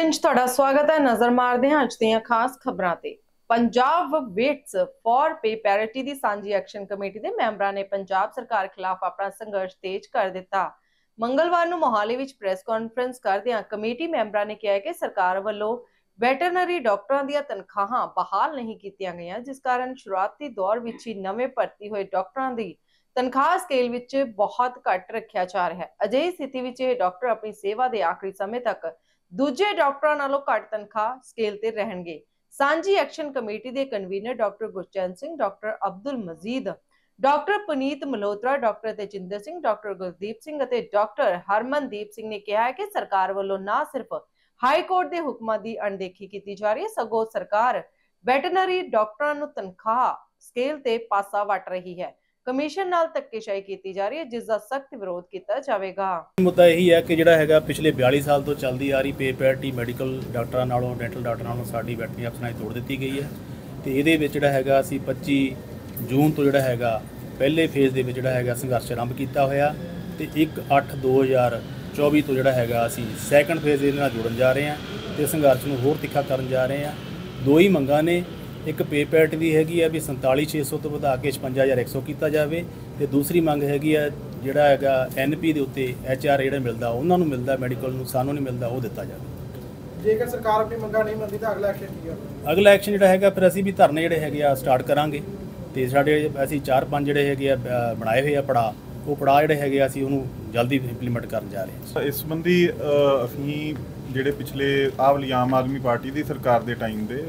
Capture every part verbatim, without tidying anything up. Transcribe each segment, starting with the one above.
Bulletin तुहाडा स्वागत है। नजर मारते हैं अज दीआं खास खबरां ते। Punjab waits for pay parity दी सांझी एक्शन कमेटी दे मैंबरां ने पंजाब सरकार खिलाफ अपना संघर्ष तेज कर दिता। मंगलवार नूं मोहाली विच प्रेस कॉन्फ्रेंस करदिआं कमेटी मैंबरां ने कहा कि सरकार वल्लों वैटरनरी डॉक्टरां दीआं तनखाहां बहाल नहीं कीतियां गईआं, जिस कारण शुरुआती दौर विच ही नवें भर्ती होए डॉक्टरां दी तनखाह स्केल विच बहुत घट रखिया जा रहा है। अजिही स्थिति विच इह डॉक्टर अपनी सेवा के आखिरी समय तक दूजे डॉक्टरों नालों घट तनखाह स्केल ते रहणगे। सांझी एक्शन कमेटी के convener doctor Gurchain Singh, doctor Abdul Majid, doctor Puneet Malhotra, doctor Tejinder Singh, doctor Gurdeep Singh और डॉक्टर हरमनदीप सिंह ने कहा है कि सरकार वालों न सिर्फ हाई कोर्ट के हुक्मां की अणदेखी की जा रही है, सगों सरकार वैटरनरी डॉक्टरों नूं तनखाह स्केल ते पासा वट रही है। कमीशन नाल धक्केशाही की जा रही है, जिसका सख्त विरोध किया जाएगा। मुद्दा यही है कि जिहड़ा हैगा पिछले बयाली साल तो चलती आ रही पे पैरिटी मैडिकल डॉक्टरों नालों डेंटल डॉक्टरों नालों साडी वैटरनरी अफसरां तोड़ दी गई है। तो ये जिहड़ा हैगा असीं पच्ची जून तो जिहड़ा हैगा पहले फेज़ दे विच जिहड़ा हैगा संघर्ष आरंभ किया होया ते एक अठ दो हज़ार चौबी तो जिहड़ा हैगा असीं सैकंड फेज़ दे नाल जुड़न जा रहे हैं ते संघर्ष नूं होर तिखा करन जा रहे हैं। दो ही मंगां ने, एक पे पैरिटी की हैगी है भी संताली छे सौ तो वधा के छपंजा हज़ार एक सौ किया जाए, तो दूसरी मंग हैगी है जिहड़ा हैगा एन पी के उत्ते एच आर जिहड़ा मिलता उन्होंने मिलता मैडिकल नूं सानूं नहीं मिलता वो दिता जाए। जेकर सरकार अपनी मंगां नहीं मनदी तो अगला एक्शन की होगा? अगला एक्शन जिहड़ा हैगा फिर असीं भी धरने जिहड़े हैगे आ स्टार्ट करांगे ते साडे असीं चार पांच जिहड़े हैगे आ बनाए हुए आ पड़ा वो पड़ा जिहड़े हैगे असीं उहनूं जल्दी इंप्लीमेंट करन जा रहे हैं। इस संबंधी असीं ਜਿਹੜੇ ਪਿਛਲੇ ਆਹ ਵਾਲੀ ਆਮ ਆਦਮੀ ਪਾਰਟੀ ਦੀ ਸਰਕਾਰ ਦੇ ਟਾਈਮ ਦੇ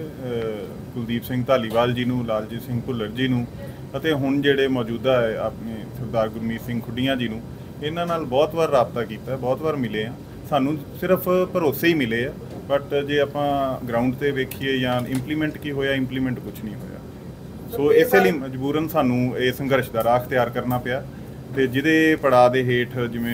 ਕੁਲਦੀਪ ਸਿੰਘ ਧਾਲੀਵਾਲ ਜੀ ਨੂੰ, ਲਾਲਜੀਤ ਸਿੰਘ ਭੁੱਲਰ ਜੀ ਨੂੰ ਅਤੇ ਹੁਣ ਜਿਹੜੇ ਮੌਜੂਦਾ ਹੈ ਆਪਣੇ ਸਰਦਾਰ ਗੁਰਮੀਤ ਸਿੰਘ ਖੁੱਡੀਆਂ ਜੀ ਨੂੰ, ਇਹਨਾਂ ਨਾਲ ਬਹੁਤ ਵਾਰ ਰਾਬਤਾ ਕੀਤਾ, ਬਹੁਤ ਵਾਰ ਮਿਲੇ ਆ। ਸਾਨੂੰ ਸਿਰਫ ਭਰੋਸੇ ਹੀ ਮਿਲੇ ਆ, ਬਟ ਜੇ ਆਪਾਂ ਗਰਾਊਂਡ ਤੇ ਵੇਖੀਏ ਜਾਂ ਇੰਪਲੀਮੈਂਟ ਕੀ ਹੋਇਆ, ਇੰਪਲੀਮੈਂਟ ਕੁਝ ਨਹੀਂ ਹੋਇਆ। ਸੋ ਇਸੇ ਲਈ ਮਜਬੂਰਨ ਸਾਨੂੰ ਇਹ ਸੰਘਰਸ਼ ਦਾ ਰਾਹ ਅਖਤਿਆਰ ਕਰਨਾ ਪਿਆ ਤੇ ਜਿਹਦੇ ਪੜਾਅ ਦੇ ਹੇਠ ਜਿਵੇਂ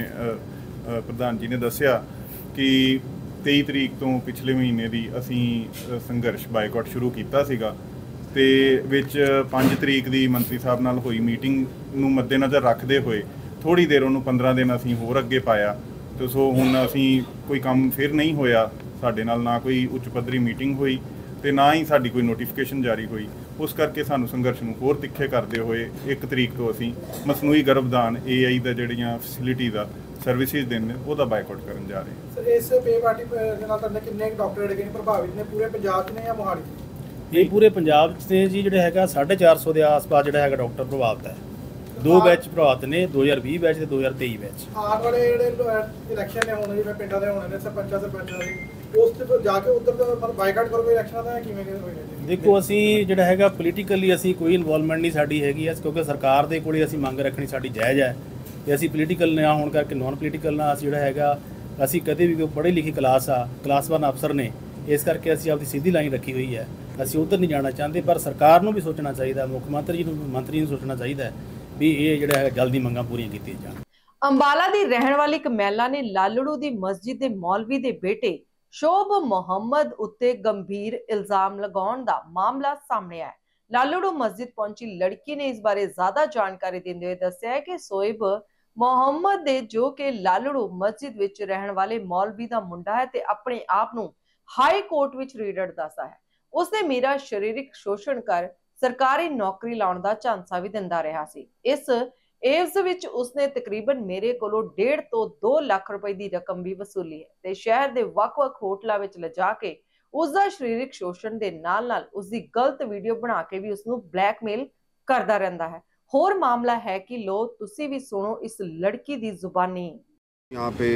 ਪ੍ਰਧਾਨ ਜੀ ਨੇ ਦੱਸਿਆ ਕਿ तेई तरीक तो पिछले महीने की असी संघर्ष बायकॉट शुरू किया सीगा ते विच पाँच तरीक की मंत्री साहब नाल होई मीटिंग नूं मद्देनज़र रखते हुए थोड़ी देर उन्होंने पंद्रह दिन असी होर अगे पाया। तो सो हुण असी कोई काम फिर नहीं होया, साडे नाल ना कोई उच्च पद्धरी मीटिंग हुई ते ना ही साडी कोई नोटिफिकेशन जारी हुई। उस करके सानू संघर्ष नूं होर तिखे करते हुए एक तरीक तो असी मसनूई गर्भदान ए आई दा जिहड़ियां फैसिलिटी दा सर्विसिज देने ਉਹਦਾ ਬਾਈਕਾਟ ਕਰਨ ਜਾ ਰਹੇ ਹਾਂ। ਸਰ ਇਸ ਪੇ ਪਾਰਟੀ ਦੇ ਨਾਲ ਤੁਹਾਡੇ ਕਿੰਨੇ ਡਾਕਟਰ ਜਿਹੜੇ ਨੇ ਪ੍ਰਭਾਵਿਤ ਨੇ ਪੂਰੇ ਪੰਜਾਬ 'ਚ ਨੇ ਜਾਂ ਮੋਹਾਲੀ 'ਚ? ਇਹ ਪੂਰੇ ਪੰਜਾਬ 'ਚ ਤੇ ਜੀ ਜਿਹੜਾ ਹੈਗਾ ਸਾਢੇ ਚਾਰ ਸੌ ਦੇ ਆਸ-ਪਾਸ ਜਿਹੜਾ ਹੈਗਾ ਡਾਕਟਰ ਪ੍ਰਭਾਵਿਤ ਹੈ। ਦੋ ਬੈਚ ਪ੍ਰਭਾਵਿਤ ਨੇ, ਦੋ ਹਜ਼ਾਰ ਵੀਹ ਬੈਚ ਤੇ ਦੋ ਹਜ਼ਾਰ ਤੇਈ ਬੈਚ। ਆਉਣ ਵਾਲੇ ਜਿਹੜੇ ਇਲੈਕਸ਼ਨ ਨੇ ਹੋਣੇ ਜਿਵੇਂ ਪਿੰਡਾਂ ਦੇ ਹੋਣੇ ਨੇ ਸਰਪੰਚਾਂ ਸਰਪੰਚਾਂ ਦੇ, ਉਸ ਤੇ ਜਾ ਕੇ ਉੱਧਰ ਦਾ ਬਾਈਕਾਟ ਕਰੋਗੇ ਇਲੈਕਸ਼ਨਾਂ ਦਾ ਕਿਵੇਂ ਹੋਏਗਾ? ਦੇਖੋ ਅਸੀਂ ਜਿਹੜਾ ਹੈਗਾ ਪੋਲੀਟੀਕਲੀ ਅਸੀਂ ਕੋਈ ਇਨਵੋਲਵਮੈਂਟ ਨਹੀਂ ਸਾਡੀ ਹੈਗੀ ਹੈ, ਕਿਉਂਕਿ ਸਰਕਾਰ ਦੇ ਕੋਲੇ ਅਸੀਂ ਮੰਗ ਰੱਖਣੀ ਸਾਡੀ ਜਾਇਜ਼ ਹੈ ਤੇ ਅਸੀਂ ਪੋਲੀਟੀਕਲ ਨਾ ਹੋਣ ਕਰਕੇ ਨੌਨ ਪੋਲੀਟੀਕਲ ਨਾਲ ਅਸੀਂ ਜਿਹੜਾ ਹੈਗਾ ਅਸੀਂ ਕਦੇ ਵੀ ਕੋਈ ਪੜ੍ਹੀ ਲਿਖੀ ਕਲਾਸ ਆ ਕਲਾਸ ਵਨ ਅਫਸਰ ਨੇ, ਇਸ ਕਰਕੇ ਅਸੀਂ ਆਪਦੀ ਸਿੱਧੀ ਲਾਈਨ ਰੱਖੀ ਹੋਈ ਹੈ। ਅਸੀਂ ਉੱਧਰ ਨਹੀਂ ਜਾਣਾ ਚਾਹੁੰਦੇ, ਪਰ ਸਰਕਾਰ ਨੂੰ ਵੀ ਸੋਚਣਾ ਚਾਹੀਦਾ, ਮੁੱਖ ਮੰਤਰੀ ਨੂੰ ਮੰਤਰੀ ਨੂੰ ਸੋਚਣਾ ਚਾਹੀਦਾ ਵੀ ਇਹ ਜਿਹੜਾ ਹੈ ਜਲਦੀ ਮੰਗਾਂ ਪੂਰੀਆਂ ਕੀਤੀਆਂ ਜਾਣ। ਅੰਬਾਲਾ ਦੀ ਰਹਿਣ ਵਾਲੀ ਇੱਕ ਮਹਿਲਾ ਨੇ ਲਾਲੜੂ ਦੀ ਮਸਜਿਦ ਦੇ ਮੌਲਵੀ ਦੇ ਬੇਟੇ ਸ਼ੋਭ ਮੁਹੰਮਦ ਉੱਤੇ ਗੰਭੀਰ ਇਲਜ਼ਾਮ ਲਗਾਉਣ ਦਾ ਮਾਮਲਾ ਸਾਹਮਣੇ ਆਇਆ। ਲਾਲੜੂ ਮਸਜਿਦ ਪਹੁੰਚੀ ਲੜਕੀ ਨੇ ਇਸ ਬਾਰੇ ਜ਼ਿਆਦਾ ਜਾਣਕਾਰੀ ਦਿੰਦੇ ਹੋਏ ਦੱਸਿਆ ਹੈ ਕਿ ਸ਼ੋਇਬ ਮੁਹੰਮਦ ਦੇ ਜੋ ਕਿ ਲਾਲੜੂ ਮਸਜਿਦ ਵਿੱਚ ਰਹਿਣ ਵਾਲੇ ਮੌਲਵੀ ਦਾ ਮੁੰਡਾ ਹੈ ਤੇ ਆਪਣੇ ਆਪ ਨੂੰ ਹਾਈ ਕੋਰਟ ਵਿੱਚ ਰੀਡਰ ਦੱਸਦਾ ਹੈ। ਉਸਨੇ ਮੇਰਾ ਸਰੀਰਕ ਸ਼ੋਸ਼ਣ ਕਰ ਸਰਕਾਰੀ ਨੌਕਰੀ ਲਾਉਣ ਦਾ ਝਾਂਸਾ ਵੀ ਦਿੰਦਾ ਰਿਹਾ ਸੀ। ਇਸ एवज विच उसने तकरीबन मेरे कोलों डेढ़ तो दो लाख रुपए की रकम भी वसूली है ते शहर के वख-वख होटलों विच लिजा के उसका शरीरक शोषण के नाल नाल उसकी गलत वीडियो बना के भी उसनू ब्लैकमेल करता रहता है। होर मामला है कि लो तुसी भी सुनो इस लड़की की जुबानी। यहाँ पे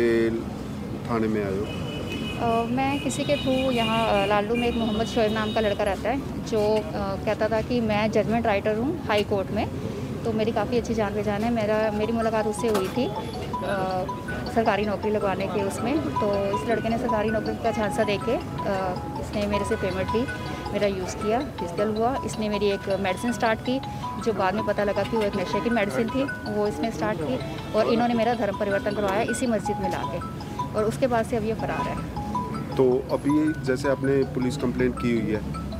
थाने में आयो Uh, मैं किसी के थ्रू यहाँ लालू में एक मोहम्मद शोएब नाम का लड़का रहता है जो uh, कहता था कि मैं जजमेंट राइटर हूँ हाई कोर्ट में, तो मेरी काफ़ी अच्छी जान पहचान है। मेरा मेरी मुलाकात उससे हुई थी आ, सरकारी नौकरी लगवाने के उसमें। तो इस लड़के ने सरकारी नौकरी का झांसा दे के इसने मेरे से पेमेंट ली, मेरा यूज़ किया, फिजिकल हुआ। इसने मेरी एक मेडिसिन स्टार्ट की जो बाद में पता लगा कि वो एक नशे की मेडिसिन थी, वो इसने स्टार्ट की और इन्होंने मेरा धर्म परिवर्तन करवाया इसी मस्जिद में ला के, और उसके बाद से अब ये फरार है। तो अभी जैसे आपने पुलिस कंप्लेंट की हुई है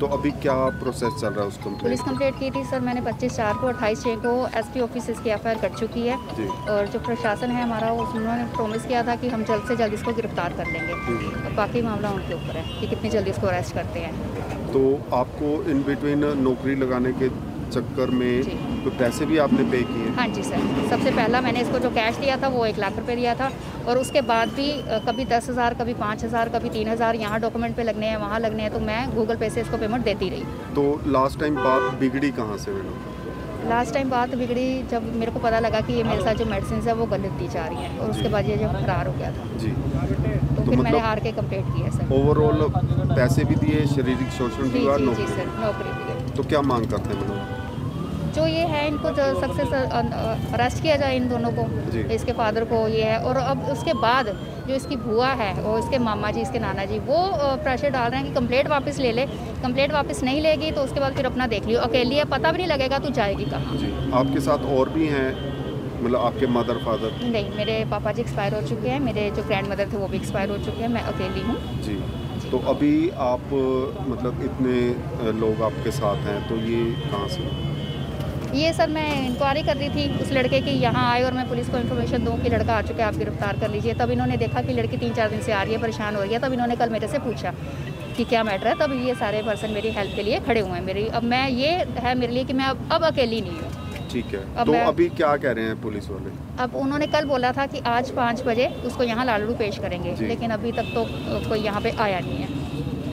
तो अभी क्या प्रोसेस चल रहा है उस कंप्लेंट? पुलिस कंप्लेंट की थी सर मैंने पच्चीस चार को, अट्ठाईस छः को एसपी ऑफिस इसकी एफआईआर कर चुकी है। जी। और जो प्रशासन है हमारा उन्होंने प्रॉमिस किया था कि हम जल्द से जल्द इसको गिरफ्तार कर लेंगे। अब बाकी मामला उनके ऊपर है कि कितनी जल्दी इसको अरेस्ट करते हैं। तो आपको इन बिटवीन नौकरी लगाने के चक्कर में जी। तो पैसे भी आपने पे किए? हाँ जी सर, सबसे पहला मैंने इसको जो कैश दिया था वो एक लाख रुपए दिया था, और उसके बाद भी अ, कभी दस हज़ार कभी पाँच हज़ार कभी तीन हज़ार यहाँ डॉक्यूमेंट पे लगने हैं वहाँ लगने हैं, तो मैं गूगल पे से इसको पेमेंट देती रही। तो लास्ट टाइम बात बिगड़ी कहाँ से मैडम? लास्ट टाइम बात बिगड़ी जब मेरे को पता लगा कि ये मेरे साथ जो मेडिसिन है वो गलत दी जा रही हैं, और उसके बाद ये जो फरार हो गया था। जी। तो, तो फिर मैंने मतलब हार के कंप्लेंट की है सर। ओवरऑल पैसे भी दिए, शारीरिक शोषण जी भी हुआ, जी जी नौकरी सर, नौकरी भी गई। तो क्या मांग करते हैं मैडम? जो ये है इनको सक्सेस अरेस्ट किया जाए इन दोनों को, जी। इसके फादर को ये है, और अब उसके बाद जो इसकी बुआ है और इसके मामा जी इसके नाना जी वो प्रेशर डाल रहे हैं कि कंप्लेंट वापस ले ले, कंप्लेंट वापस नहीं लेगी तो उसके बाद फिर अपना देख लियो, अकेली है पता भी नहीं लगेगा तू जाएगी कहाँ। जी। आपके साथ और भी हैं, मतलब आपके मदर फादर? नहीं, मेरे पापा जी एक्सपायर हो चुके हैं, मेरे जो ग्रैंड मदर थे वो भी एक्सपायर हो चुके हैं, मैं अकेली हूँ। जी। तो अभी आप मतलब इतने लोग आपके साथ हैं, तो ये कहाँ से? ये सर मैं इंक्वायरी कर रही थी उस लड़के की, यहाँ आए और मैं पुलिस को इन्फॉर्मेशन दूँ कि लड़का आ चुका है, आप गिरफ्तार कर लीजिए। तब इन्होंने देखा कि लड़की तीन चार दिन से आ रही है, परेशान हो रही है, तब इन्होंने कल मेरे से पूछा कि क्या मैटर है, तब ये सारे पर्सन मेरी हेल्प के लिए खड़े हुए हैं। मेरी अब मैं ये है मेरे लिए कि मैं अब अब अकेली नहीं हूँ। ठीक है। अब तो मैं- अभी क्या कह रहे हैं पुलिस वाले? अब उन्होंने कल बोला था कि आज पाँच बजे उसको यहाँ लालड़ू पेश करेंगे, जी। लेकिन अभी तक तो कोई यहाँ पे आया नहीं है।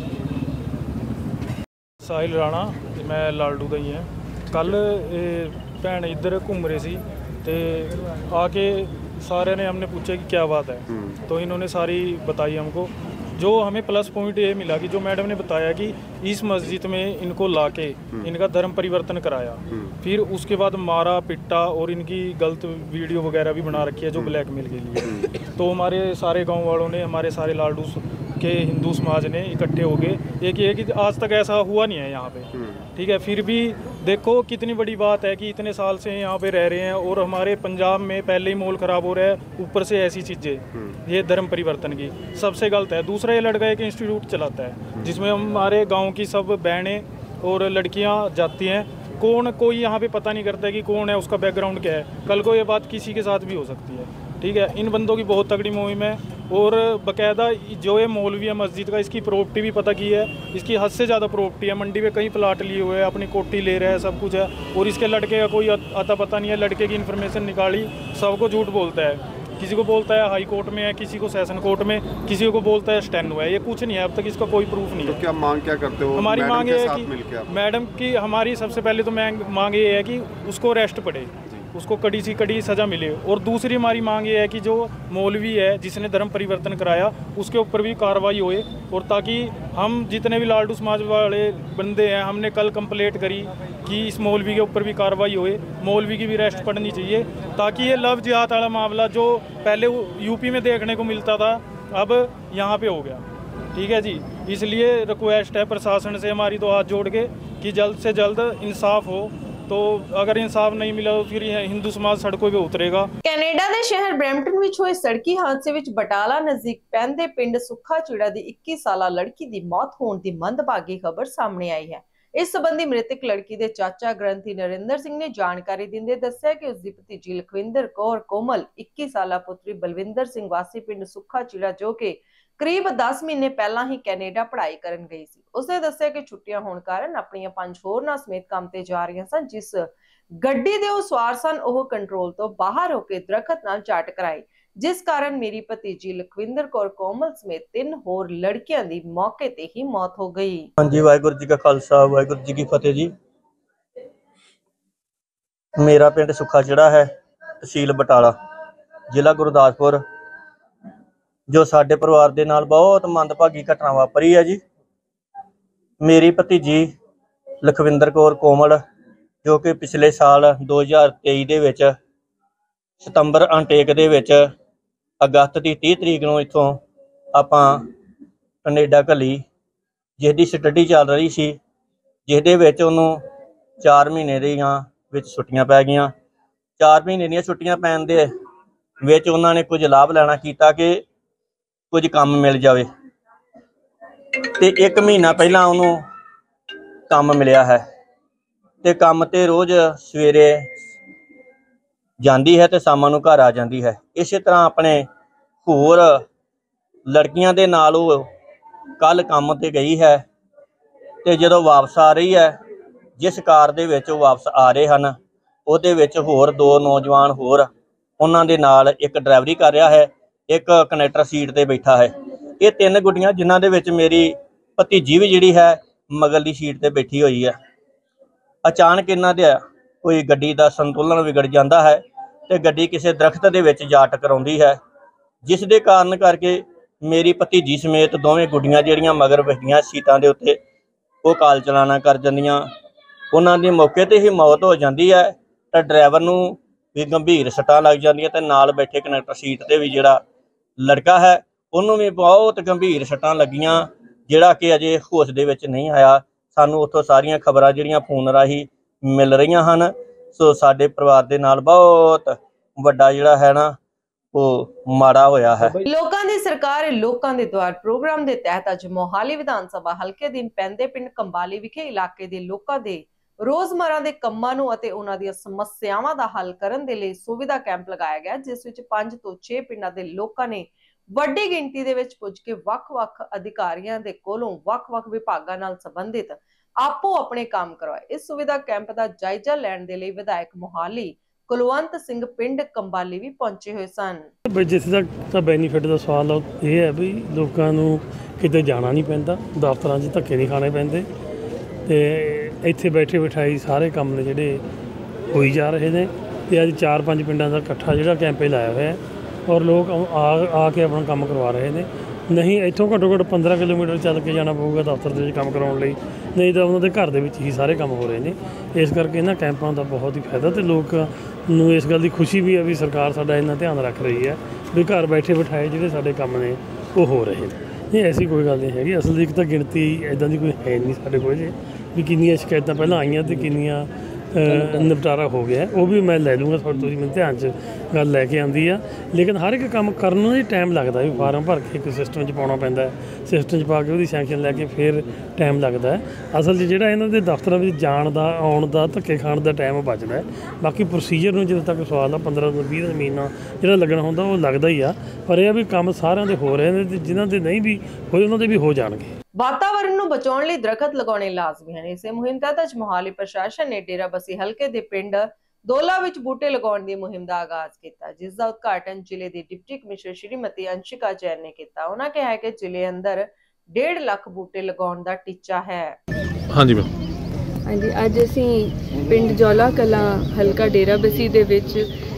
ਸਾਹਿਲ ਰਾਣਾ ਤੇ ਮੈਂ ਲਾਲੜੂ ਦਾ ਹੀ ਹਾਂ। ਕੱਲ ਭੈਣ ਇੱਧਰ घूम रही सी तो आके सारे ने हमने पूछा कि क्या बात है, तो इन्होंने सारी बताई हमको। जो हमें प्लस पॉइंट ये मिला कि जो मैडम ने बताया कि इस मस्जिद में इनको लाके इनका धर्म परिवर्तन कराया, फिर उसके बाद मारा पिटा और इनकी गलत वीडियो वगैरह भी बना रखी है जो ब्लैकमेल के लिए। तो हमारे सारे गांव वालों ने, हमारे सारे लालडू के हिंदू समाज ने इकट्ठे हो गए, एक ये कि आज तक ऐसा हुआ नहीं है यहाँ पे, ठीक है। फिर भी देखो कितनी बड़ी बात है कि इतने साल से यहाँ पे रह रहे हैं और हमारे पंजाब में पहले ही माहौल ख़राब हो रहा है, ऊपर से ऐसी चीज़ें, ये धर्म परिवर्तन की सबसे गलत है। दूसरा ये लड़का एक इंस्टीट्यूट चलाता है जिसमें हमारे गांव की सब बहनें और लड़कियां जाती हैं। कौन कोई यहाँ पे पता नहीं करता कि कौन है, उसका बैकग्राउंड क्या है, कल को ये बात किसी के साथ भी हो सकती है, ठीक है। इन बंदों की बहुत तगड़ी मुहिम है और बाकायदा जो ये मौलवी है मस्जिद का, इसकी प्रॉपर्टी भी पता की है, इसकी हद से ज़्यादा प्रॉपर्टी है, मंडी में कई प्लाट लिए हुए हैं, अपनी कोठी ले रहे हैं, सब कुछ है। और इसके लड़के का कोई आता पता नहीं है, लड़के की इन्फॉर्मेशन निकाली, सबको झूठ बोलता है, किसी को बोलता है हाई कोर्ट में है, किसी को सेशन कोर्ट में, किसी को बोलता है स्टेनो है, ये कुछ नहीं है, अब तक इसका कोई प्रूफ नहीं है। तो क्या मांग क्या करते हो? हमारी मैडम मांग के ये है साथ कि मिलके आप? मैडम की हमारी सबसे पहले तो मांग ये है कि उसको अरेस्ट पड़े, उसको कड़ी सी कड़ी सज़ा मिले। और दूसरी हमारी मांग ये है कि जो मौलवी है जिसने धर्म परिवर्तन कराया उसके ऊपर भी कार्रवाई होए, और ताकि हम जितने भी लालडू समाज वाले बंदे हैं, हमने कल कंप्लेंट करी कि इस मौलवी के ऊपर भी कार्रवाई होए, मौलवी की भी अरेस्ट पड़नी चाहिए, ताकि ये लव जिहाद वाला मामला जो पहले यूपी में देखने को मिलता था अब यहाँ पे हो गया, ठीक है जी। इसलिए रिक्वेस्ट है प्रशासन से हमारी दो हाथ जोड़ के कि जल्द से जल्द इंसाफ हो, तो अगर इंसाफ नहीं मिला तो फिर हिंदू समाज सड़कों पे उतरेगा। ਕੈਨੇਡਾ ਦੇ ਸ਼ਹਿਰ ਬਰੈਂਪਟਨ ਵਿੱਚ ਹੋਏ ਸੜਕੀ ਹਾਦਸੇ ਵਿੱਚ ਬਟਾਲਾ ਨਜ਼ਦੀਕ ਪੈਂਦੇ ਪਿੰਡ ਸੁੱਖਾ ਚਿੜਾ ਦੀ ਇੱਕੀ ਸਾਲਾ ਲੜਕੀ ਦੀ ਮੌਤ ਹੋਣ ਦੀ ਮੰਦਭਾਗੀ ਖਬਰ ਸਾਹਮਣੇ ਆਈ ਹੈ। ਇਸ ਸੰਬੰਧੀ ਮ੍ਰਿਤਕ ਲੜਕੀ ਦੇ ਚਾਚਾ ਗ੍ਰੰਥੀ ਨਰਿੰਦਰ ਸਿੰਘ ਨੇ ਜਾਣਕਾਰੀ ਦਿੰਦੇ ਦੱਸਿਆ ਕਿ ਉਸ ਦੀ ਭਤੀਜੀ ਲਖਵਿੰਦਰ ਕੌਰ ਕੋਮਲ ਇੱਕੀ ਸਾਲਾ ਪੁੱਤਰੀ ਬਲਵਿੰਦਰ ਸਿੰਘ ਵਾਸੀ ਪਿੰਡ ਸੁੱਖਾ ਚਿੜਾ ਜੋ ਕਿ करीब दस महीने पहला ही कैनेडा पढ़ाई करन गई सी। उसने दस्सिया कि छुट्टियां होने कारण अपनियां पंज होरनां समेत काम ते जा रही सन, जिस गड्डी दे ओह सवार सन ओह कंट्रोल तो बाहर होकर दरखत नाल जा टकराई, जिस कारण मेरी भतीजी लखविंदर कौर कोमल समेत तीन होर लड़कियां दी मौके ते ही मौत हो गई। हाँ जी, वाहिगुरू जी का खालसा वाहिगुरू जी की फतेह जी। मेरा पिंड सुखा चिड़ा है, तहसील बटाला, जिला गुरदासपुर, जो साडे परिवार दे नाल बहुत मंदभागी घटना वापरी है जी। मेरी भतीजी लखविंदर कौर कोमल जो कि पिछले साल दो हज़ार तेई दे विच सितंबर अनटेक दे विच अगस्त की तीह तरीक नूं इत्थों आपां कनेडा घली, जिसदी स्टडी चल रही सी, जिसदे विच उहनूं चार महीने दीआं विच छुट्टियां पै गईयां। चार महीने दीआं छुट्टियां पैण दे विच उन्हां ने कुछ लाभ लैना कीता कि कुछ काम मिल जाए, तो एक महीना पहला उन्होंने ਕੰਮ ਮਿਲਿਆ ਹੈ ਤੇ ਕੰਮ ਤੇ ਰੋਜ਼ ਸਵੇਰੇ ਜਾਂਦੀ ਹੈ ਤੇ ਸ਼ਾਮਾਂ ਨੂੰ ਘਰ ਆ ਜਾਂਦੀ ਹੈ। ਇਸੇ ਤਰ੍ਹਾਂ ਆਪਣੇ ਹੋਰ ਲੜਕੀਆਂ ਦੇ ਨਾਲ ਉਹ ਕੱਲ ਕੰਮ ਤੇ ਗਈ ਹੈ ਤੇ ਜਦੋਂ ਵਾਪਸ ਆ ਰਹੀ ਹੈ, ਜਿਸ ਕਾਰ ਦੇ ਵਿੱਚ ਉਹ ਵਾਪਸ ਆ ਰਹੇ ਹਨ ਉਹਦੇ ਵਿੱਚ ਹੋਰ ਦੋ ਨੌਜਵਾਨ ਹੋਰ ਉਹਨਾਂ ਦੇ ਨਾਲ, ਇੱਕ ਡਰਾਈਵਰੀ ਕਰ ਰਿਹਾ ਹੈ, ਇੱਕ ਕਨੈਕਟਰ ਸੀਟ ਤੇ ਬੈਠਾ ਹੈ। ਇਹ ਤਿੰਨ ਗੁੱਡੀਆਂ ਜਿਨ੍ਹਾਂ ਦੇ ਵਿੱਚ ਮੇਰੀ ਭਤੀਜੀ ਵੀ ਜਿਹੜੀ ਹੈ ਮਗਰਲੀ ਸੀਟ ਤੇ ਬੈਠੀ ਹੋਈ ਹੈ। ਅਚਾਨਕ ਇਹਨਾਂ ਦੇ ਕੋਈ ਗੱਡੀ ਦਾ ਸੰਤੁਲਨ ਵਿਗੜ ਜਾਂਦਾ ਹੈ ਤੇ ਗੱਡੀ ਕਿਸੇ ਦਰਖਤ ਦੇ ਵਿੱਚ ਜਾ ਟਕਰਾਉਂਦੀ ਹੈ, ਜਿਸ ਦੇ ਕਾਰਨ ਕਰਕੇ ਮੇਰੀ ਭਤੀਜੀ ਸਮੇਤ ਦੋਵੇਂ ਗੁੱਡੀਆਂ ਜਿਹੜੀਆਂ ਮਗਰ ਬੈਠੀਆਂ ਸੀਟਾਂ ਦੇ ਉੱਤੇ ਉਹ ਕਾਲ ਚਲਾਣਾ ਕਰ ਜਾਂਦੀਆਂ। ਉਹਨਾਂ ਦੀ ਮੌਕੇ ਤੇ ਹੀ ਮੌਤ ਹੋ ਜਾਂਦੀ ਹੈ ਤਾਂ ਡਰਾਈਵਰ ਨੂੰ ਵੀ ਗੰਭੀਰ ਸੱਟਾਂ ਲੱਗ ਜਾਂਦੀਆਂ ਤੇ ਨਾਲ ਬੈਠੇ ਕਨੈਕਟਰ ਸੀਟ ਤੇ ਵੀ ਜਿਹੜਾ ਲੜਕਾ ਹੈ ਉਹਨੂੰ ਵੀ ਬਹੁਤ ਗੰਭੀਰ ਸੱਟਾਂ ਲੱਗੀਆਂ, ਜਿਹੜਾ ਕਿ ਅਜੇ ਹੋਸ਼ ਦੇ ਵਿੱਚ ਨਹੀਂ ਆਇਆ। ਸਾਨੂੰ ਉੱਥੋਂ ਸਾਰੀਆਂ ਖਬਰਾਂ ਜਿਹੜੀਆਂ ਫੋਨ ਰਾਹੀਂ ਮਿਲ ਰਹੀਆਂ ਹਨ। ਸੋ ਸਾਡੇ ਪਰਿਵਾਰ ਦੇ ਨਾਲ ਬਹੁਤ ਵੱਡਾ ਜਿਹੜਾ ਹੈ ਨਾ ਉਹ ਮਾੜਾ ਹੋਇਆ ਹੈ। ਲੋਕਾਂ ਦੀ ਸਰਕਾਰ ਲੋਕਾਂ ਦੇ ਦੁਆਰ ਪ੍ਰੋਗਰਾਮ ਦੇ ਤਹਿਤ ਅੱਜ ਮੋਹਾਲੀ ਵਿਧਾਨ ਸਭਾ ਹਲਕੇ ਦੇ ਪੈਂਦੇ ਪਿੰਡ ਕੰਬਾਲੀ ਵਿਖੇ ਇਲਾਕੇ ਦੇ ਲੋਕਾਂ ਦੇ ਰੋਜ਼ਮਰਾ ਦੇ ਕੰਮਾਂ ਨੂੰ ਅਤੇ ਉਹਨਾਂ ਦੀਆਂ ਸਮੱਸਿਆਵਾਂ ਦਾ ਹੱਲ ਕਰਨ ਦੇ ਲਈ ਸੁਵਿਧਾ ਕੈਂਪ ਲਗਾਇਆ ਗਿਆ, ਜਿਸ ਵਿੱਚ ਪੰਜ ਤੋਂ ਛੇ ਪਿੰਡਾਂ ਦੇ ਲੋਕਾਂ ਨੇ ਵੱਡੀ ਗਿਣਤੀ ਦੇ ਵਿੱਚ ਪੁੱਜ ਕੇ ਵੱਖ-ਵੱਖ ਅਧਿਕਾਰੀਆਂ ਦੇ ਕੋਲੋਂ ਵੱਖ-ਵੱਖ ਵਿਭਾਗਾਂ ਨਾਲ ਸੰਬੰਧਿਤ ਆਪੋ ਆਪਣੇ ਕੰਮ ਕਰਵਾਏ। ਇਸ ਸੁਵਿਧਾ ਕੈਂਪ ਦਾ ਜਾਇਜ਼ਾ ਲੈਣ ਦੇ ਲਈ ਵਿਧਾਇਕ ਮੋਹਾਲੀ ਕੁਲਵੰਤ ਸਿੰਘ ਪਿੰਡ ਕੰਬਾਲੀ ਵੀ ਪਹੁੰਚੇ ਹੋਏ ਸਨ। ਜਿੱਥੇ ਤੱਕ ਤਾਂ ਬੈਨੀਫਿਟ ਦਾ ਸਵਾਲ ਇਹ ਹੈ ਵੀ ਲੋਕਾਂ ਨੂੰ ਕਿਤੇ ਜਾਣਾ ਨਹੀਂ ਪੈਂਦਾ, ਦਫ਼ਤਰਾਂ 'ਚ ਧੱਕੇ ਨਹੀਂ ਖਾਣੇ ਪੈਂਦੇ ਤੇ ਇੱਥੇ ਬੈਠੇ ਬਿਠਾਈ ਸਾਰੇ ਕੰਮ ਨੇ ਜਿਹੜੇ ਹੋਈ ਜਾ ਰਹੇ ਨੇ। ਤੇ ਅੱਜ ਚਾਰ ਪੰਜ ਪਿੰਡਾਂ ਦਾ ਇਕੱਠਾ ਜਿਹੜਾ ਕੈਂਪ ਲਾਇਆ ਹੋਇਆ ਔਰ ਲੋਕ ਆ ਆ ਕੇ ਆਪਣਾ ਕੰਮ ਕਰਵਾ ਰਹੇ ਨੇ। ਨਹੀਂ ਇੱਥੋਂ ਘੱਟੋ ਘੱਟ ਪੰਦਰਾਂ ਕਿਲੋਮੀਟਰ ਚੱਲ ਕੇ ਜਾਣਾ ਪਊਗਾ ਦਫ਼ਤਰ ਦੇ ਵਿੱਚ ਕੰਮ ਕਰਾਉਣ ਲਈ, ਨਹੀਂ ਤਾਂ ਉਹਨਾਂ ਦੇ ਘਰ ਦੇ ਵਿੱਚ ਹੀ ਸਾਰੇ ਕੰਮ ਹੋ ਰਹੇ ਨੇ। ਇਸ ਕਰਕੇ ਇਹਨਾਂ ਕੈਂਪਾਂ ਦਾ ਬਹੁਤ ਹੀ ਫਾਇਦਾ ਤੇ ਲੋਕਾਂ ਨੂੰ ਇਸ ਗੱਲ ਦੀ ਖੁਸ਼ੀ ਵੀ ਹੈ ਵੀ ਸਰਕਾਰ ਸਾਡਾ ਇੰਨਾ ਧਿਆਨ ਰੱਖ ਰਹੀ ਹੈ ਵੀ ਘਰ ਬੈਠੇ ਬਿਠਾਏ ਜਿਹੜੇ ਸਾਡੇ ਕੰਮ ਨੇ ਉਹ ਹੋ ਰਹੇ ਨੇ। ਨਹੀਂ ਐਸੀ ਕੋਈ ਗੱਲ ਨਹੀਂ ਹੈਗੀ। ਅਸਲ ਦੀ ਇੱਕ ਤਾਂ ਗਿਣਤੀ ਇੱਦਾਂ ਦੀ ਕੋਈ ਹੈ ਨਹੀਂ ਸਾਡੇ ਕੋਲ ਜੇ ਵੀ ਕਿੰਨੀਆਂ ਸ਼ਿਕਾਇਤਾਂ ਪਹਿਲਾਂ ਆਈਆਂ ਤੇ ਕਿੰਨੀਆਂ ਨਿਪਟਾਰਾ ਹੋ ਗਿਆ, ਉਹ ਵੀ ਮੈਂ ਲੈ ਲੂੰਗਾ। ਤੁਹਾਡੇ ਤੁਸੀਂ ਮੈਨੂੰ ਧਿਆਨ 'ਚ ਗੱਲ ਲੈ ਕੇ ਆਉਂਦੀ ਆ, ਲੇਕਿਨ ਹਰ ਇੱਕ ਕੰਮ ਕਰਨ ਨੂੰ ਹੀ ਟਾਈਮ ਲੱਗਦਾ ਵੀ ਫਾਰਮ ਭਰ ਕੇ ਇੱਕ ਸਿਸਟਮ 'ਚ ਪਾਉਣਾ ਪੈਂਦਾ, ਸਿਸਟਮ 'ਚ ਪਾ ਕੇ ਉਹਦੀ ਸੈਂਕਸ਼ਨ ਲੈ ਕੇ ਫਿਰ ਟਾਈਮ ਲੱਗਦਾ ਹੈ। ਅਸਲ 'ਚ ਜਿਹੜਾ ਇਹਨਾਂ ਦੇ ਦਫ਼ਤਰਾਂ ਵਿੱਚ ਜਾਣ ਦਾ ਆਉਣ ਦਾ ਧੱਕੇ ਖਾਣ ਦਾ ਟਾਈਮ ਬਚਦਾ ਹੈ। ਬਾਕੀ ਪ੍ਰੋਸੀਜਰ ਨੂੰ ਜਦੋਂ ਤੱਕ ਸਵਾਲ ਆ ਪੰਦਰਾਂ ਤੋਂ ਵੀਹ ਮਹੀਨਾ ਜਿਹੜਾ ਲੱਗਣਾ ਹੁੰਦਾ ਉਹ ਲੱਗਦਾ ਹੀ ਆ, ਪਰ ਇਹ ਆ ਵੀ ਕੰਮ ਸਾਰਿਆਂ ਦੇ ਹੋ ਰਹੇ ਨੇ ਤੇ ਜਿਨ੍ਹਾਂ ਦੇ ਨਹੀਂ ਵੀ ਹੋਏ ਉਹਨਾਂ ਦੇ ਵੀ ਹੋ ਜਾਣਗੇ। ਵਾਤਾਵਰਣ ਨੂੰ ਬਚਾਉਣ ਲਈ ਦਰਖਤ ਲਗਾਉਣੇ ਲਾਜ਼ਮੀ ਹਨ। ਇਸੇ ਮੁਹਿੰਮ ਤਹਿਤ ਅੱਜ ਮੋਹਾਲੀ ਪ੍ਰਸ਼ਾਸਨ ਨੇ ਡੇਰਾਬੱਸੀ ਹਲਕੇ ਦੇ ਪਿੰਡ ਦੋਲਾ ਵਿੱਚ ਬੂਟੇ ਲਗਾਉਣ ਦੀ ਮੁਹਿੰਮ ਦਾ ਆਗਾਜ਼ ਕੀਤਾ, ਜਿਸ ਦਾ ਉਦਘਾਟਨ ਜ਼ਿਲ੍ਹੇ ਦੀ ਡਿਪਟੀ ਕਮਿਸ਼ਨਰ ਸ਼੍ਰੀਮਤੀ ਅੰਸ਼ਿਕਾ ਜੈਨ ਨੇ ਕੀਤਾ। ਉਹਨਾਂ ਕਿਹਾ ਕਿ ਜ਼ਿਲ੍ਹੇ ਅੰਦਰ ਡੇਢ ਲੱਖ ਬੂਟੇ ਲਗਾਉਣ ਦਾ ਟੀਚਾ ਹੈ। ਹਾਂਜੀ ਮੈਮ। ਹਾਂਜੀ, ਅੱਜ ਅਸੀਂ ਪਿੰਡ ਜੌਲਾ ਕਲਾਂ ਹਲਕਾ ਡੇਰਾਬੱਸੀ ਦੇ ਵਿੱਚ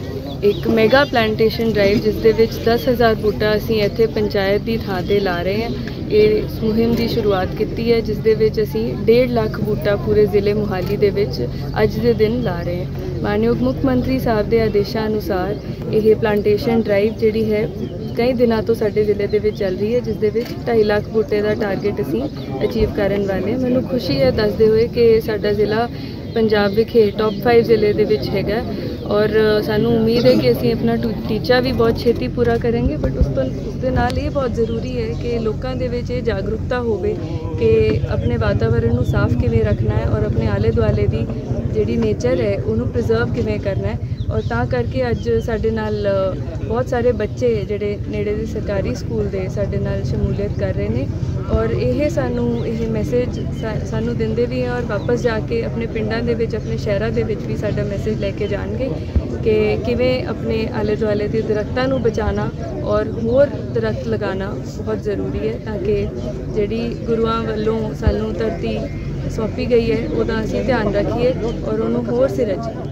ਇੱਕ ਮੈਗਾ ਪਲਾਂਟੇਸ਼ਨ ਡਰਾਈਵ, ਜਿਸ ਦੇ ਵਿੱਚ ਦਸ ਹਜ਼ਾਰ ਬੂਟਾ ਅਸੀਂ ਇੱਥੇ ਪੰਚਾਇਤ ਦੀ ਥਾਂ ਤੇ ਲਾ ਰਹੇ ਹਾਂ। ਇਹ ਮੁਹਿੰਮ ਦੀ ਸ਼ੁਰੂਆਤ ਕੀਤੀ ਹੈ, ਜਿਸ ਦੇ ਵਿੱਚ ਅਸੀਂ ਡੇਢ ਲੱਖ ਬੂਟਾ ਪੂਰੇ ਜ਼ਿਲ੍ਹੇ ਮੋਹਾਲੀ ਦੇ ਵਿੱਚ ਅੱਜ ਦੇ ਦਿਨ ਲਾ ਰਹੇ ਹਾਂ। ਮਾਨਯੋਗ ਮੁੱਖ ਮੰਤਰੀ ਸਾਹਿਬ ਦੇ ਆਦੇਸ਼ਾਂ ਅਨੁਸਾਰ ਇਹ ਪਲਾਂਟੇਸ਼ਨ ਡਰਾਈਵ ਜਿਹੜੀ ਹੈ ਕਈ ਦਿਨਾਂ ਤੋਂ ਸਾਡੇ ਜ਼ਿਲ੍ਹੇ ਦੇ ਵਿੱਚ ਚੱਲ ਰਹੀ ਹੈ, ਜਿਸ ਦੇ ਵਿੱਚ ਢਾਈ ਲੱਖ ਬੂਟੇ ਦਾ ਟਾਰਗੇਟ ਅਸੀਂ ਅਚੀਵ ਕਰਨ ਵਾਲੇ। ਮੈਨੂੰ ਖੁਸ਼ੀ ਹੈ ਦੱਸਦੇ ਹੋਏ ਕਿ ਸਾਡਾ ਜ਼ਿਲ੍ਹਾ ਪੰਜਾਬ ਵਿਖੇ ਟੌਪ ਫਾਈਵ ਜ਼ਿਲ੍ਹੇ ਦੇ ਵਿੱਚ ਹੈਗਾ ਔਰ ਸਾਨੂੰ ਉਮੀਦ ਹੈ ਕਿ ਅਸੀਂ ਆਪਣਾ ਟੀਚਾ ਵੀ ਬਹੁਤ ਛੇਤੀ ਪੂਰਾ ਕਰਾਂਗੇ। ਬਟ ਉਸ ਤੋਂ ਉਸ ਦੇ ਨਾਲ ਇਹ ਬਹੁਤ ਜ਼ਰੂਰੀ ਹੈ ਕਿ ਲੋਕਾਂ ਦੇ ਵਿੱਚ ਇਹ ਜਾਗਰੂਕਤਾ ਹੋਵੇ ਕਿ ਆਪਣੇ ਵਾਤਾਵਰਣ ਨੂੰ ਸਾਫ਼ ਕਿਵੇਂ ਰੱਖਣਾ ਹੈ ਔਰ ਆਪਣੇ ਆਲੇ ਦੁਆਲੇ ਦੀ ਜਿਹੜੀ ਨੇਚਰ ਹੈ ਉਹਨੂੰ ਪ੍ਰੀਜ਼ਰਵ ਕਿਵੇਂ ਕਰਨਾ ਹੈ। ਔਰ ਤਾਂ ਕਰਕੇ ਅੱਜ ਸਾਡੇ ਨਾਲ ਬਹੁਤ ਸਾਰੇ ਬੱਚੇ ਜਿਹੜੇ ਨੇੜੇ ਦੇ ਸਰਕਾਰੀ ਸਕੂਲ ਦੇ ਸਾਡੇ ਨਾਲ ਸ਼ਮੂਲੀਅਤ ਕਰ ਰਹੇ ਨੇ ਔਰ ਇਹ ਸਾਨੂੰ ਇਹ ਮੈਸੇਜ ਸਾਨੂੰ ਦਿੰਦੇ ਵੀ ਹੈ ਔਰ ਵਾਪਸ ਜਾ ਕੇ ਆਪਣੇ ਪਿੰਡਾਂ ਦੇ ਵਿੱਚ ਆਪਣੇ ਸ਼ਹਿਰਾਂ ਦੇ ਵਿੱਚ ਵੀ ਸਾਡਾ ਮੈਸੇਜ ਲੈ ਕੇ ਜਾਣਗੇ ਕਿ ਕਿਵੇਂ ਆਪਣੇ ਆਲੇ ਦੁਆਲੇ ਦੇ ਦਰਖਤਾਂ ਨੂੰ ਬਚਾਉਣਾ ਔਰ ਹੋਰ ਦਰਖਤ ਲਗਾਉਣਾ ਬਹੁਤ ਜ਼ਰੂਰੀ ਹੈ, ਤਾਂ ਕਿ ਜਿਹੜੀ ਗੁਰੂਆਂ ਵੱਲੋਂ ਸਾਨੂੰ ਧਰਤੀ ਸੌਂਪੀ ਗਈ ਹੈ ਉਹਦਾ ਅਸੀਂ ਧਿਆਨ ਰੱਖੀਏ ਔਰ ਉਹਨੂੰ ਹੋਰ ਸਿਰਜੀਏ।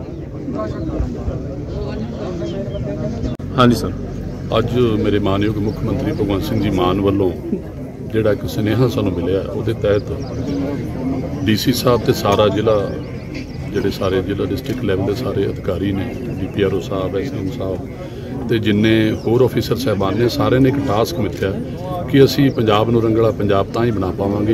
ਹਾਂਜੀ ਸਰ, ਅੱਜ ਮੇਰੇ ਮਾਨਯੋਗ ਮੁੱਖ ਮੰਤਰੀ ਭਗਵੰਤ ਸਿੰਘ ਜੀ ਮਾਨ ਵੱਲੋਂ ਜਿਹੜਾ ਇੱਕ ਸੁਨੇਹਾ ਸਾਨੂੰ ਮਿਲਿਆ, ਉਹਦੇ ਤਹਿਤ ਡੀਸੀ ਸਾਹਿਬ ਤੇ ਸਾਰਾ ਜ਼ਿਲ੍ਹਾ ਜਿਹੜੇ ਸਾਰੇ ਜ਼ਿਲ੍ਹਾ ਡਿਸਟ੍ਰਿਕਟ ਲੈਵਲ ਦੇ ਸਾਰੇ ਅਧਿਕਾਰੀ ਨੇ, ਡੀਪੀਆਰਓ ਸਾਹਿਬ, ਐਸਐਮ ਸਾਹਿਬ ਤੇ ਜਿੰਨੇ ਹੋਰ ਆਫੀਸਰ ਸਾਹਿਬਾਨ ਨੇ, ਸਾਰਿਆਂ ਨੇ ਇੱਕ ਟਾਸਕ ਮਿੱਥਿਆ ਕਿ ਅਸੀਂ ਪੰਜਾਬ ਨੂੰ ਰੰਗਲਾ ਪੰਜਾਬ ਤਾਂ ਹੀ ਬਣਾ ਪਾਵਾਂਗੇ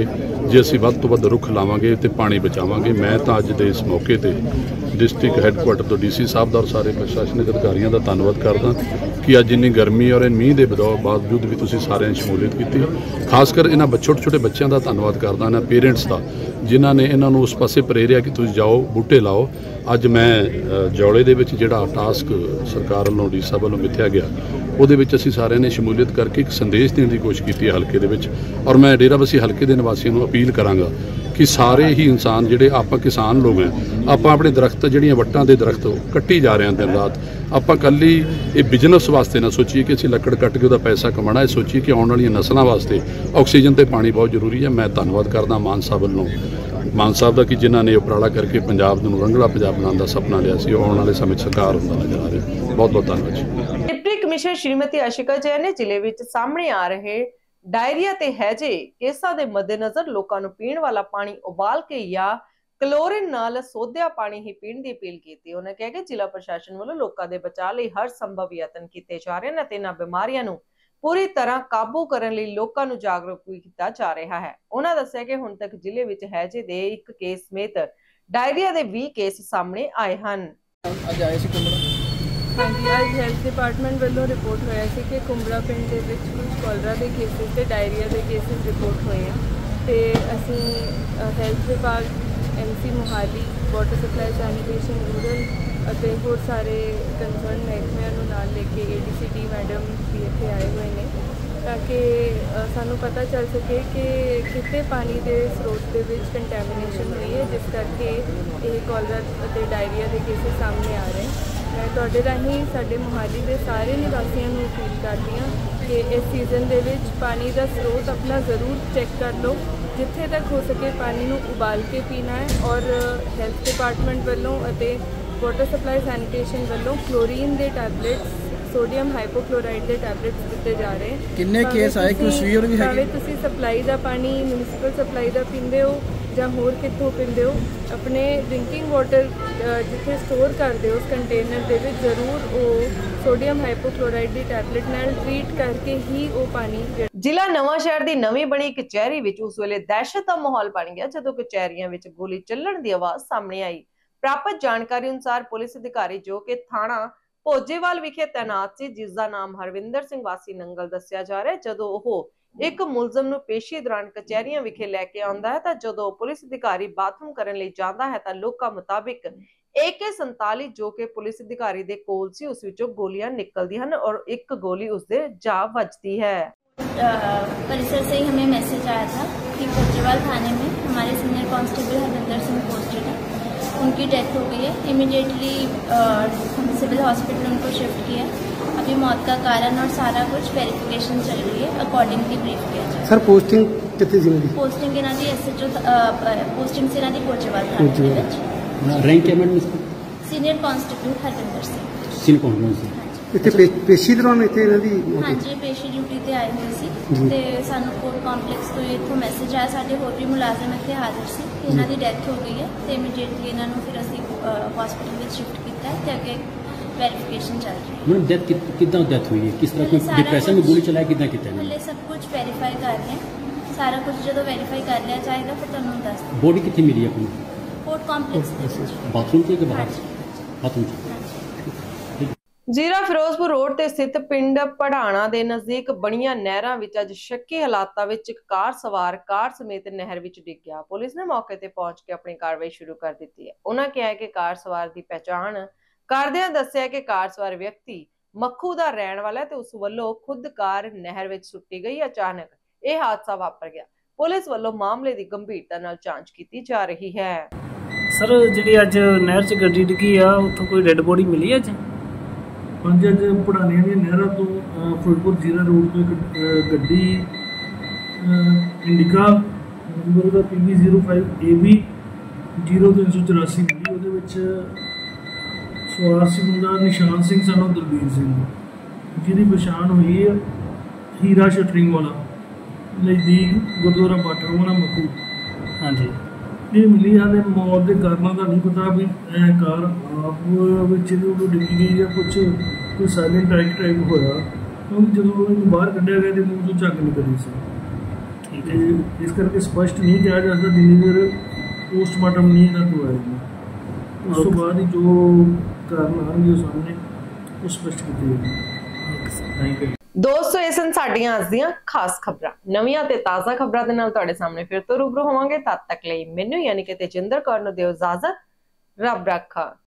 ਜੇ ਅਸੀਂ ਵੱਧ ਤੋਂ ਵੱਧ ਰੁੱਖ ਲਾਵਾਂਗੇ ਤੇ ਪਾਣੀ ਬਚਾਵਾਂਗੇ। ਮੈਂ ਤਾਂ ਅੱਜ ਦੇ ਇਸ ਮੌਕੇ ਤੇ ਡਿਸਟ੍ਰਿਕਟ ਹੈੱਡਕੁਆਟਰ ਤੋਂ ਡੀ ਸੀ ਸਾਹਿਬ ਦਾ ਔਰ ਸਾਰੇ ਪ੍ਰਸ਼ਾਸਨਿਕ ਅਧਿਕਾਰੀਆਂ ਦਾ ਧੰਨਵਾਦ ਕਰਦਾ ਕਿ ਅੱਜ ਇੰਨੀ ਗਰਮੀ ਔਰ ਮੀਂਹ ਦੇ ਬਾਵਜੂਦ ਵੀ ਤੁਸੀਂ ਸਾਰਿਆਂ ਨੇ ਸ਼ਮੂਲੀਅਤ ਕੀਤੀ। ਖਾਸ ਕਰ ਇਹਨਾਂ ਛੋਟੇ ਛੋਟੇ ਬੱਚਿਆਂ ਦਾ ਧੰਨਵਾਦ ਕਰਦਾ, ਇਹਨਾਂ ਪੇਰੈਂਟਸ ਦਾ, ਜਿਨ੍ਹਾਂ ਨੇ ਇਹਨਾਂ ਨੂੰ ਉਸ ਪਾਸੇ ਪ੍ਰੇਰਿਆ ਕਿ ਤੁਸੀਂ ਜਾਓ ਬੂਟੇ ਲਾਓ। ਅੱਜ ਮੈਂ ਜੌਲੇ ਦੇ ਵਿੱਚ ਜਿਹੜਾ ਟਾਸਕ ਸਰਕਾਰ ਵੱਲੋਂ ਡੀ ਸਾਹਿਬ ਵੱਲੋਂ ਮਿੱਥਿਆ ਗਿਆ, ਉਹਦੇ ਵਿੱਚ ਅਸੀਂ ਸਾਰਿਆਂ ਨੇ ਸ਼ਮੂਲੀਅਤ ਕਰਕੇ ਇੱਕ ਸੰਦੇਸ਼ ਦੇਣ ਦੀ ਕੋਸ਼ਿਸ਼ ਕੀਤੀ ਹੈ ਹਲਕੇ ਦੇ ਵਿੱਚ। ਔਰ ਮੈਂ ਡੇਰਾਬੱਸੀ ਹਲਕੇ ਦੇ ਨਿਵਾਸੀਆਂ ਨੂੰ ਅਪੀਲ ਕਰਾਂਗਾ ਕਿ ਸਾਰੇ ਹੀ ਇਨਸਾਨ ਜਿਹੜੇ ਆਪਾਂ ਕਿਸਾਨ ਲੋਕ ਹਾਂ, ਆਪਾਂ ਆਪਣੇ ਦਰਖਤ ਜਿਹੜੀਆਂ ਵੱਟਾਂ ਦੇ ਦਰਖਤ ਕੱਟੀ ਜਾ ਰਹੇ ਹਾਂ ਦਿਨ ਰਾਤ। ਆਪਾਂ ਇਕੱਲੀ ਇਹ ਬਿਜ਼ਨਸ ਵਾਸਤੇ ਨਾ ਸੋਚੀਏ ਕਿ ਅਸੀਂ ਲੱਕੜ ਕੱਟ ਕੇ ਉਹਦਾ ਪੈਸਾ ਕਮਾਉਣਾ, ਇਹ ਸੋਚੀਏ ਕਿ ਆਉਣ ਵਾਲੀਆਂ ਨਸਲਾਂ ਵਾਸਤੇ ਆਕਸੀਜਨ ਤੇ ਪਾਣੀ ਬਹੁਤ ਜ਼ਰੂਰੀ ਹੈ। ਮੈਂ ਧੰਨਵਾਦ ਕਰਦਾ ਮਾਨ ਸਾਹਿਬ ਵੱਲੋਂ, ਮਾਨ ਸਾਹਿਬ ਦਾ ਕਿ ਜਿਨ੍ਹਾਂ ਨੇ ਉਪਰਾਲਾ ਕਰਕੇ ਪੰਜਾਬ ਨੂੰ ਰੰਗਲਾ ਪੰਜਾਬ ਬਣਾਉਣ ਦਾ ਸੁਪਨਾ ਲਿਆ ਸੀ, ਉਹ ਆਉਣ ਵਾਲੇ ਸਮੇਂ 'ਚ ਸਾਕਾਰ ਹੁੰਦਾ ਨਜ਼ਰ ਆ ਰਿਹਾ। ਬਹੁਤ ਬਹੁਤ ਧੰਨਵਾਦ ਜੀ। ਡਿਪਟੀ ਕਮਿਸ਼ਨਰ ਸ਼੍ਰੀਮਤੀ ਆਸ਼ਿਕਾ ਜੈਨ ਨੇ ਜ਼ਿਲ੍ਹੇ ਵਿੱਚ ਸਾਹਮਣੇ ਆ ਰਹੇ ਡਾਇਰੀਆ ਤੇ ਹੈਜੇ ਕੇਸਾਂ ਦੇ ਮੱਦੇਨਜ਼ਰ ਲੋਕਾਂ ਨੂੰ ਪੀਣ ਵਾਲਾ ਪਾਣੀ ਉਬਾਲ ਕੇ ਜਾਂ ਕਲੋਰੀਨ ਨਾਲ ਸੋਧਿਆ ਪਾਣੀ ਹੀ ਪੀਣ ਦੀ ਅਪੀਲ ਕੀਤੀ। ਉਹਨਾਂ ਕਿਹਾ ਕਿ ਜ਼ਿਲ੍ਹਾ ਪ੍ਰਸ਼ਾਸਨ ਵੱਲੋਂ ਲੋਕਾਂ ਦੇ ਬਚਾਅ ਲਈ ਹਰ ਸੰਭਵ ਯਤਨ ਕੀਤੇ ਜਾ ਰਹੇ ਨੇ ਤੇ ਇਹਨਾਂ ਬਿਮਾਰੀਆਂ ਨੂੰ ਪੂਰੀ ਤਰ੍ਹਾਂ ਕਾਬੂ ਕਰਨ ਲਈ ਲੋਕਾਂ ਨੂੰ ਜਾਗਰੂਕ ਵੀ ਕੀਤਾ ਜਾ ਰਿਹਾ ਹੈ। ਉਹਨਾਂ ਦੱਸਿਆ ਕਿ ਹੁਣ ਤੱਕ ਜ਼ਿਲ੍ਹੇ ਵਿੱਚ ਹੈਜੇ ਦੇ ਇੱਕ ਕੇਸ ਸਮੇਤ ਡਾਇਰੀਆ ਦੇ ਵੀਹ ਕੇਸ ਸਾਹਮਣੇ ਆਏ ਹਨ। ਅੱਜ ਆਏ ਸੀ ਕੁੰਬੜਾ? ਹਾਂਜੀ, ਅੱਜ ਹੈਲਥ ਡਿਪਾਰਟਮੈਂਟ ਵੱਲੋਂ ਰਿਪੋਰਟ ਹੋਇਆ ਸੀ ਕਿ ਕੁੰਬੜਾ ਪਿੰਡ ਦੇ ਵਿੱਚ ਕੁਝ ਕੋਲਰਾ ਦੇ ਕੇਸਿਸ ਤੇ ਡਾਇਰੀਆ ਦੇ ਕੇਸਿਸ ਰਿਪੋਰਟ ਹੋਏ ਆ ਤੇ ਅਸੀਂ ਹੈਲਥ ਵਿਭਾਗ, M C Mohali, water supply sanitation rural ਅਤੇ ਹੋਰ ਸਾਰੇ ਕੰਸਰਨ ਮਹਿਕਮਿਆਂ ਨੂੰ ਨਾਲ ਲੈ ਕੇ A D C D madam ਵੀ ਇੱਥੇ ਆਏ ਹੋਏ ਨੇ ਤਾਂ ਕਿ ਸਾਨੂੰ ਪਤਾ ਚੱਲ ਸਕੇ ਕਿ ਕਿਤੇ ਪਾਣੀ ਦੇ ਸਰੋਤ ਦੇ ਵਿੱਚ ਕੰਟੈਮੀਨੇਸ਼ਨ ਹੋਈ ਹੈ ਜਿਸ ਕਰਕੇ ਇਹ ਕੋਲਰਾ ਅਤੇ ਡਾਇਰੀਆ ਦੇ ਕੇਸਿਸ ਸਾਹਮਣੇ ਆ ਰਹੇ। ਮੈਂ ਤੁਹਾਡੇ ਰਾਹੀਂ ਸਾਡੇ ਮੋਹਾਲੀ ਦੇ ਸਾਰੇ ਨਿਵਾਸੀਆਂ ਨੂੰ ਅਪੀਲ ਕਰਦੀ ਹਾਂ ਕਿ ਇਸ ਸੀਜ਼ਨ ਦੇ ਵਿੱਚ ਪਾਣੀ ਦਾ ਸਰੋਤ ਆਪਣਾ ਜ਼ਰੂਰ ਚੈੱਕ ਕਰ ਲਓ। ਜਿੱਥੇ ਤੱਕ ਹੋ ਸਕੇ ਪਾਣੀ ਨੂੰ ਉਬਾਲ ਕੇ ਪੀਣਾ ਹੈ ਔਰ ਹੈਲਥ ਡਿਪਾਰਟਮੈਂਟ ਵੱਲੋਂ ਅਤੇ ਵਾਟਰ ਸਪਲਾਈ ਸੈਨੀਟੇਸ਼ਨ ਵੱਲੋਂ ਕਲੋਰੀਨ ਦੇ ਟੈਬਲੇਟਸ, ਸੋਡੀਅਮ ਹਾਈਪੋਕਲੋਰਾਈਡ ਦੇ ਟੈਬਲੇਟਸ ਦਿੱਤੇ ਜਾ ਰਹੇ। ਕਿੰਨੇ ਕੇਸ ਆਏ? ਕੋਈ ਸਵੀਅਰ ਵੀ ਹੈਗੇ? ਤੁਸੀਂ ਸਪਲਾਈ ਦਾ ਪਾਣੀ ਮਿਊਨਿਸਪਲ ਸਪਲਾਈ ਦਾ ਪੀਂਦੇ ਹੋ ਜਾਂ ਹੋਰ ਕਿੱਥੋਂ ਪੀਂਦੇ ਹੋ, ਆਪਣੇ ਡਰਿੰਕਿੰਗ ਵਾਟਰ ਜਿੱਥੇ ਸਟੋਰ ਕਰਦੇ ਹੋ ਉਸ ਕੰਟੇਨਰ ਦੇ ਵਿੱਚ ਜ਼ਰੂਰ ਉਹ ਸੋਡੀਅਮ ਹਾਈਪੋਕਲੋਰਾਈਡ ਦੀ ਟੈਬਲੇਟ ਨਾਲ ਟ੍ਰੀਟ ਕਰਕੇ ਹੀ ਉਹ ਪਾਣੀ। ਜ਼ਿਲ੍ਹਾ ਨਵਾਂ ਸ਼ਹਿਰ ਦੀ ਨਵੀਂ ਬਣੀ ਕਚਹਿਰੀ ਵਿੱਚ ਉਸ ਵੇਲੇ ਦਹਿਸ਼ਤ ਦਾ ਮਾਹੌਲ ਬਣ ਗਿਆ ਜਦੋਂ ਕਚਹਿਰੀਆਂ ਵਿੱਚ ਗੋਲੀ ਚੱਲਣ ਦੀ ਆਵਾਜ਼ ਸਾਹਮਣੇ ਆਈ। ਪ੍ਰਾਪਤ ਜਾਣਕਾਰੀ ਅਨੁਸਾਰ ਪੁਲਿਸ ਅਧਿਕਾਰੀ ਜੋ ਕਿ ਥਾਣਾ ਭੋਜੇਵਾਲ ਵਿਖੇ ਤੈਨਾਤ ਸੀ, ਜਿਸ ਦਾ ਨਾਮ ਹਰਵਿੰਦਰ ਸਿੰਘ ਵਾਸੀ ਨੰਗਲ ਦੱਸਿਆ ਜਾ ਰਿਹਾ, ਜਦੋਂ ਉਹ ਇੱਕ ਮੁਲਜ਼ਮ ਨੂੰ ਪੇਸ਼ੀ ਦੌਰਾਨ ਕਚਹਿਰੀਆਂ ਵਿਖੇ ਲੈ ਕੇ ਆਉਂਦਾ ਹੈ ਤਾਂ ਜਦੋਂ ਪੁਲਿਸ ਅਧਿਕਾਰੀ ਬਾਥਰੂਮ ਕਰਨ ਲਈ ਜਾਂਦਾ ਹੈ ਤਾਂ ਲੋਕਾਂ ਮੁਤਾਬਿਕ ਏ ਕੇ ਸੰਤਾਲੀ ਜੋ ਕਿ ਪੁਲਿਸ ਅਧਿਕਾਰੀ ਦੇ ਕੋਲ ਸੀ ਉਸ ਵਿੱਚੋਂ ਗੋਲੀਆਂ ਨਿਕਲਦੀਆਂ ਹਨ ਔਰ ਇੱਕ ਗੋਲੀ ਉਸਦੇ ਜਾ ਵੱਜਦੀ ਹੈ। परिसर से ही हमें मैसेज आया था कि भोजेवाल थाने में हमारे senior constable Harvinder Singh posted है, उनकी डेथ हो गई है। इमीडिएटली हम सिविल हॉस्पिटल उनको शिफ्ट किया। अभी मौत का कारण और सारा कुछ वेरिफिकेशन चल रही है, अकॉर्डिंगली ब्रीफ किया जाए। सर पोस्टिंग कितनी सी मिली? पोस्टिंग इन्हों की एस एच ओ पोस्टिंग से इन्हों भोजेवाल थाने में रैंक कैमेंट सीनियर कांस्टेबल हरविंदर सिंह सिंह कौन सी ਇੱਥੇ ਪੇਸ਼ੀ ਦੌਰਾਨ ਇੱਥੇ ਇਹਨਾਂ ਦੀ? ਹਾਂਜੀ, ਪੇਸ਼ੀ ਡਿਊਟੀ ਤੇ ਆਏ ਹੋਏ ਸੀ ਤੇ ਸਾਨੂੰ ਕੋਰਟ ਕੰਪਲੈਕਸ ਤੋਂ ਇੱਥੋਂ ਮੈਸੇਜ ਆਇਆ, ਸਾਡੇ ਹੋਰ ਵੀ ਮੁਲਾਜ਼ਮ ਇੱਥੇ ਹਾਜ਼ਰ ਸੀ ਕਿ ਇਹਨਾਂ ਦੀ ਡੈਥ ਹੋ ਗਈ ਹੈ ਤੇ ਇਮੀਡੀਏਟਲੀ ਇਹਨਾਂ ਨੂੰ ਫਿਰ ਅਸੀਂ ਹਸਪੀਟਲ ਵਿੱਚ ਸ਼ਿਫਟ ਕੀਤਾ ਹੈ ਤੇ ਅੱਗੇ ਵੈਰੀਫਿਕੇਸ਼ਨ ਚੱਲ ਰਹੀ ਹੈ। ਮੈਡਮ ਡੈਥ ਕਿੱਦਾਂ ਡੈਥ ਹੋਈ ਹੈ, ਕਿਸ ਤਰ੍ਹਾਂ ਕੋਈ ਡਿਪਰੈਸ਼ਨ ਵਿੱਚ ਗੋਲੀ ਚਲਾਇਆ, ਕਿੱਦਾਂ ਕੀਤਾ ਹੈ? ਹਲੇ ਸਭ ਕੁਝ ਵੈਰੀਫਾਈ ਕਰ ਰਹੇ ਹਾਂ, ਸਾਰਾ ਕੁਝ ਜਦੋਂ ਵੈਰੀਫਾਈ ਕਰ ਲਿਆ ਜਾਏਗਾ ਫਿਰ ਤੁਹਾਨੂੰ ਦੱਸ ਦਿਆਂਗੇ। ਬੋਡੀ ਕਿੱਥੇ ਮਿਲੀ ਆਪਣੀ? ਕੋਰਟ ਕੰਪਲੈਕਸ ਬਾਥਰੂਮ ਤੇ ਕਿ ਬਾਹਰ? ਬਾਥਰੂਮ ਚ। ਜ਼ੀਰਾ ਫਿਰੋਜ਼ਪੁਰ ਰੋਡ ਤੇ ਸਥਿਤ ਪਿੰਡ ਪੜਾਣਾ ਦੇ ਨਜ਼ਦੀਕ ਬਣੀਆਂ ਨਹਿਰਾਂ ਵਿੱਚ ਅੱਜ ਸ਼ੱਕੀ ਹਾਲਾਤਾਂ ਵਿੱਚ ਇੱਕ ਕਾਰ ਸਵਾਰ ਕਾਰ ਸਮੇਤ ਨਹਿਰ ਵਿੱਚ ਡਿੱਗ ਗਿਆ। ਪੁਲਿਸ ਨੇ ਮੌਕੇ ਤੇ ਪਹੁੰਚ ਕੇ ਆਪਣੀ ਕਾਰਵਾਈ ਸ਼ੁਰੂ ਕਰ ਦਿੱਤੀ ਹੈ। ਉਹਨਾਂ ਕਿਹਾ ਕਿ ਕਾਰ ਸਵਾਰ ਦੀ ਪਛਾਣ ਕਰਦਿਆਂ ਦੱਸਿਆ ਕਿ ਕਾਰ ਸਵਾਰ ਵਿਅਕਤੀ ਮੱਖੂ ਦਾ ਰਹਿਣ ਵਾਲਾ ਹੈ ਤੇ ਉਸ ਵੱਲੋਂ ਖੁਦ ਕਾਰ ਨਹਿਰ ਵਿੱਚ ਸੁੱਟੀ ਗਈ। ਅਚਾਨਕ ਇਹ ਹਾਦਸਾ ਵਾਪਰ ਗਿਆ। ਪੁਲਿਸ ਵੱਲੋਂ ਮਾਮਲੇ ਦੀ ਗੰਭੀਰਤਾ ਨਾਲ ਜਾਂਚ ਕੀਤੀ ਜਾ ਰਹੀ ਹੈ। ਸਰ, ਜਿਹੜੀ ਅੱਜ ਨਹਿਰ 'ਚ ਗੱਡੀ ਡਿੱਗੀ ਆ ਉੱਥੋਂ ਕੋਈ ਡੈੱਡ ਬੋਡੀ ਮਿਲੀ ਅੱਜ? ਪੰਜ ਅੱਜ ਪੜਾਣੀਆਂ ਦੀਆਂ ਨਹਿਰਾਂ ਤੋਂ ਫਿਰੋਜ਼ਪੁਰ ਜ਼ੀਰਾ ਰੋਡ ਤੋਂ ਇੱਕ ਗੱਡੀ ਇੰਡੀਕਾ ਨੰਬਰ ਦਾ P V zero five A B zero ਤਿੰਨ ਸੌ ਚੁਰਾਸੀ ਮਿਲੀ। ਉਹਦੇ ਵਿੱਚ ਸਵਾਰ ਸੀ ਮੁੰਡਾ ਨਿਸ਼ਾਨ ਸਿੰਘ ਸਾਨੂੰ ਦਲਬੀਰ ਸਿੰਘ, ਜਿਹਦੀ ਪਛਾਣ ਹੋਈ ਹੈ ਹੀਰਾ ਸ਼ਟਰਿੰਗ ਵਾਲਾ ਨਜ਼ਦੀਕ ਗੁਰਦੁਆਰਾ ਬਾਟਰ ਵਾਲਾ ਮੱਖੂ। ਹਾਂਜੀ, ਇਹ ਮਿਲੀ। ਹਾਲੇ ਮੌਤ ਦੇ ਕਾਰਨਾਂ ਦਾ ਨਹੀਂ ਪਤਾ ਵੀ ਇਹ ਕਾਰ ਆਪ ਵਿੱਚ ਉਦੋਂ ਡਿੱਗੀ ਗਈ ਜਾਂ ਕੁਛ ਕੋਈ ਸਾਇਲੈਂਟ ਅਟੈਕ ਟਾਈਪ ਹੋਇਆ, ਕਿਉਂਕਿ ਜਦੋਂ ਉਹਨੂੰ ਬਾਹਰ ਕੱਢਿਆ ਗਿਆ ਤੇ ਮੂੰਹ ਤੋਂ ਝੱਗ ਨਿਕਲੀ ਸੀ। ਇਹ ਇਸ ਕਰਕੇ ਸਪਸ਼ਟ ਨਹੀਂ ਕਿਹਾ ਜਾ ਸਕਦਾ ਜਿੰਨੀ ਦੇਰ ਪੋਸਟਮਾਰਟਮ ਨਹੀਂ ਇਹਨਾਂ ਤੋਂ ਆਏਗਾ। ਉਸ ਤੋਂ ਬਾਅਦ ਹੀ ਜੋ ਕਾਰਨ ਆਉਣਗੇ ਉਹ ਸਾਹਮਣੇ ਉਹ ਸਪਸ਼ਟ ਕੀਤੇ ਜਾਣਗੇ। ਥੈਂਕ ਯੂ ਦੋਸਤੋ, ਇਹ ਸਨ ਸਾਡੀਆਂ ਅੱਜ ਦੀਆਂ ਖਾਸ ਖਬਰਾਂ। ਨਵੀਆਂ ਤੇ ਤਾਜ਼ਾ ਖਬਰਾਂ ਦੇ ਨਾਲ ਤੁਹਾਡੇ ਸਾਹਮਣੇ ਫਿਰ ਤੋਂ ਰੂਬਰੂ ਹੋਵਾਂਗੇ। ਤਦ ਤੱਕ ਲਈ ਮੈਨੂੰ ਯਾਨੀ ਕਿ ਤੇਜਿੰਦਰ ਕੌਰ ਨੂੰ ਦਿਓ ਇਜਾਜ਼ਤ। ਰੱਬ ਰਾਖਾ।